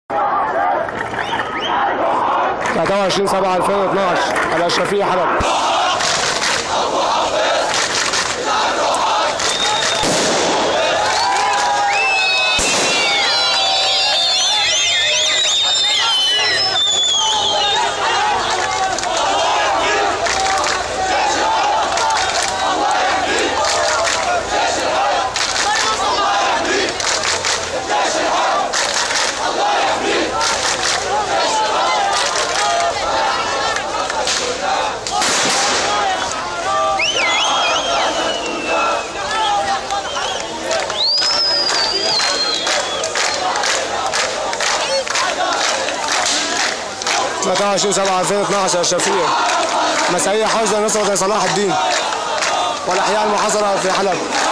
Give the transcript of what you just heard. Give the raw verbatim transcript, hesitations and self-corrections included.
ثلاثة وعشرين سبعة ألفين واثناشر الأشرفية حلب. ثلاثة وعشرين سبعة ألفين واثناشر الشرقية مسائية حوزة نصرة صلاح الدين والأحياء المحاصرة في حلب.